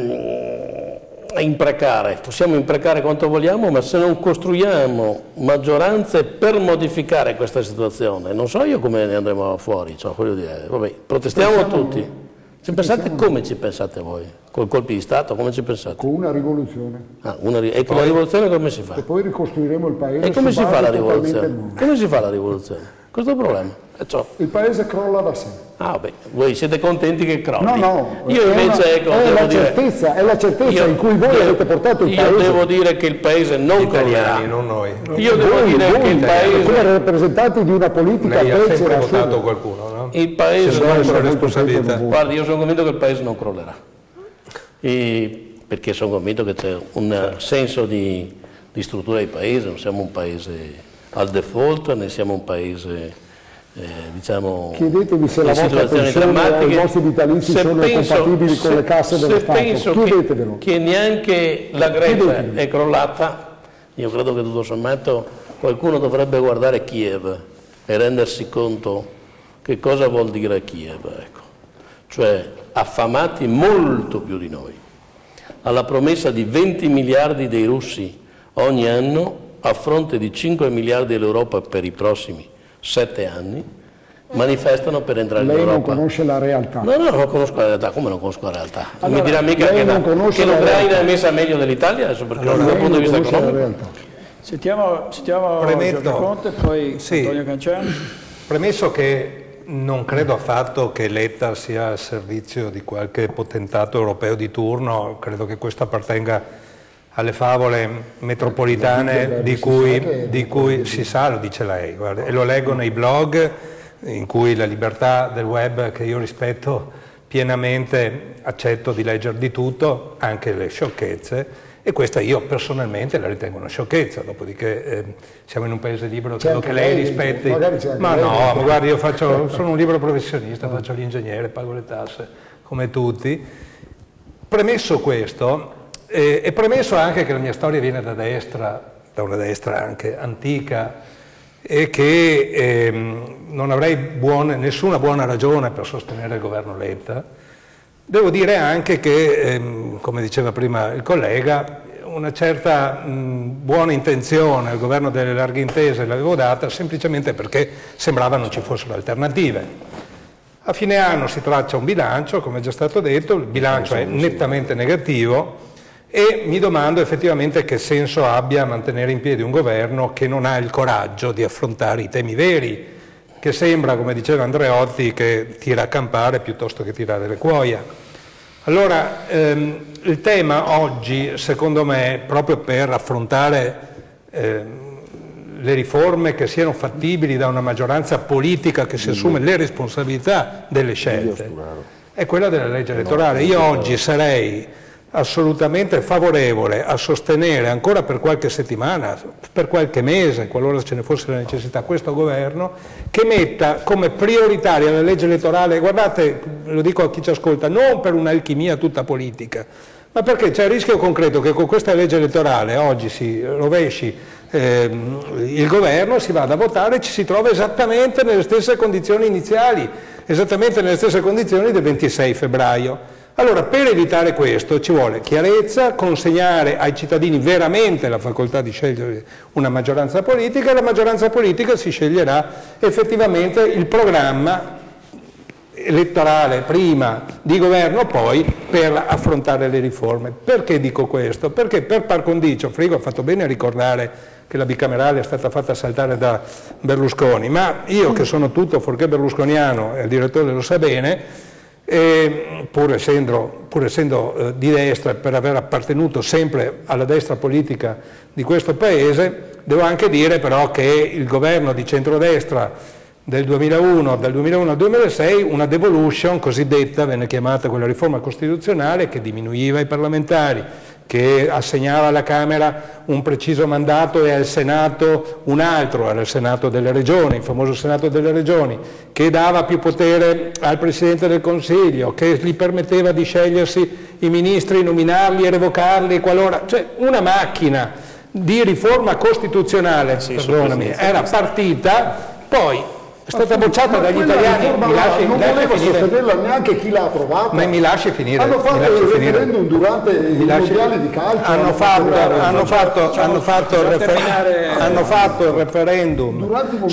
imprecare, possiamo imprecare quanto vogliamo, ma se non costruiamo maggioranze per modificare questa situazione, non so io come ne andremo fuori, cioè, voglio dire, vabbè, protestiamo tutti. Come ci pensate voi? Con colpi di Stato, come ci pensate? Con una rivoluzione. E con la rivoluzione come si fa? E poi ricostruiremo il paese. E come si fa la rivoluzione? Come si fa la rivoluzione? Questo è il problema. Il paese crolla da sé. Voi siete contenti che crolli? No. Io invece è la certezza in cui voi avete portato il paese. Io devo dire che il paese non crollerà. Non noi. Io devo dire che il paese, come rappresentanti di una politica lei ha sempre votato qualcuno, no? Il paese non crollerà. Guardi, io sono convinto che il paese non crollerà. Perché sono convinto che c'è un senso di struttura di paese, non siamo un paese al default, ne siamo un paese diciamo, chiedetevi se la vostra pensione e i vostri vitalizi sono compatibili con le casse dello Stato. Penso che neanche la Grecia è crollata, io credo che tutto sommato qualcuno dovrebbe guardare Kiev e rendersi conto che cosa vuol dire Kiev, ecco. Cioè affamati molto più di noi, alla promessa di 20 miliardi dei russi ogni anno a fronte di 5 miliardi dell'Europa per i prossimi 7 anni, manifestano per entrare in Europa. Lei non conosce la realtà. No, non conosco la realtà. Come non conosco la realtà? Allora, mi dirà mica che l'Ucraina è messa meglio dell'Italia, adesso perché dal punto di vista economico. Sentiamo Giorgio Conte, poi Antonio Cancelli. Premesso che non credo affatto che Letta sia al servizio di qualche potentato europeo di turno, credo che questo appartenga alle favole metropolitane di cui si sa, lo dice lei, guarda, e lo leggo nei blog in cui la libertà del web, che io rispetto pienamente, accetto di leggere di tutto, anche le sciocchezze, e questa io personalmente la ritengo una sciocchezza, dopodiché siamo in un paese libero, credo che lei rispetti. Ma no, ma guardi, io sono un libero professionista, faccio l'ingegnere, pago le tasse come tutti. Premesso questo, e premesso anche che la mia storia viene da una destra anche antica, e che non avrei nessuna buona ragione per sostenere il governo Letta. Devo dire anche che, come diceva prima il collega, una certa buona intenzione al governo delle larghe intese l'avevo data semplicemente perché sembrava non ci fossero alternative. A fine anno si traccia un bilancio, come è già stato detto, il bilancio è nettamente negativo e mi domando effettivamente che senso abbia mantenere in piedi un governo che non ha il coraggio di affrontare i temi veri, che sembra, come diceva Andreotti, che tira a campare piuttosto che tirare le cuoia. Allora, il tema oggi, secondo me, proprio per affrontare le riforme che siano fattibili da una maggioranza politica che si assume le responsabilità delle scelte, è quella della legge elettorale. Io oggi sarei assolutamente favorevole a sostenere ancora per qualche settimana, per qualche mese, qualora ce ne fosse la necessità, questo governo che metta come prioritaria la legge elettorale, guardate, lo dico a chi ci ascolta, non per un'alchimia tutta politica, ma perché c'è il rischio concreto che con questa legge elettorale oggi si rovesci il governo, si vada a votare e ci si trova esattamente nelle stesse condizioni iniziali, esattamente nelle stesse condizioni del 26 febbraio. Allora, per evitare questo ci vuole chiarezza, consegnare ai cittadini veramente la facoltà di scegliere una maggioranza politica e la maggioranza politica si sceglierà effettivamente il programma elettorale prima, di governo poi, per affrontare le riforme. Perché dico questo? Perché per par condicio, Frigo ha fatto bene a ricordare che la bicamerale è stata fatta saltare da Berlusconi, ma io che sono tutto fuorché berlusconiano, e il direttore lo sa bene, pur essendo di destra, per aver appartenuto sempre alla destra politica di questo paese, devo anche dire però che il governo di centrodestra dal 2001 al 2006, una devolution cosiddetta, venne chiamata quella riforma costituzionale, che diminuiva i parlamentari, che assegnava alla Camera un preciso mandato e al Senato un altro, era il Senato delle Regioni, il famoso Senato delle Regioni, che dava più potere al Presidente del Consiglio, che gli permetteva di scegliersi i ministri, nominarli e revocarli qualora, cioè una macchina di riforma costituzionale, perdonami, era partita, poi è stata bocciata dagli italiani. Non voleva sostenerla neanche chi l'ha approvata. Ma mi lasci finire. Hanno fatto il referendum durante i mondiali di calcio. Hanno fatto il referendum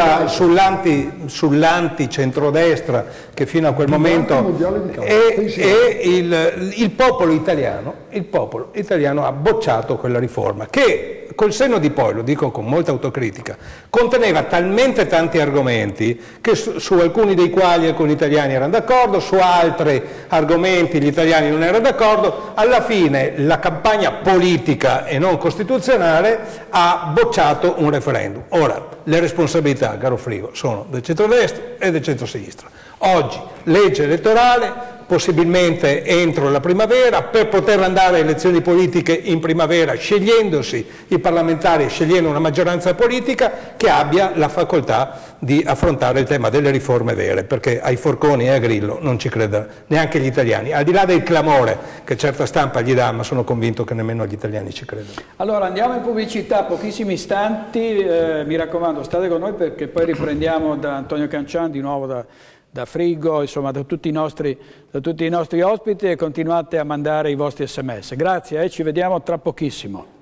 sull'anti-centrodestra che fino a quel momento e il popolo italiano ha bocciato quella riforma che, col senno di poi, lo dico con molta autocritica, conteneva talmente tanti argomenti che su alcuni dei quali alcuni italiani erano d'accordo, su altri argomenti gli italiani non erano d'accordo. Alla fine la campagna politica e non costituzionale ha bocciato un referendum. Ora, le responsabilità, caro Frigo, sono del centrodestra e del centrosinistra. Oggi legge elettorale, possibilmente entro la primavera, per poter andare a elezioni politiche in primavera, scegliendosi i parlamentari, scegliendo una maggioranza politica che abbia la facoltà di affrontare il tema delle riforme vere, perché ai forconi e a Grillo non ci credono neanche gli italiani, al di là del clamore che certa stampa gli dà, ma sono convinto che nemmeno gli italiani ci credono. Allora andiamo in pubblicità, pochissimi istanti, mi raccomando state con noi perché poi riprendiamo da Antonio Cancian, di nuovo da Frigo, insomma da tutti i nostri ospiti, e continuate a mandare i vostri SMS. Grazie, ci vediamo tra pochissimo.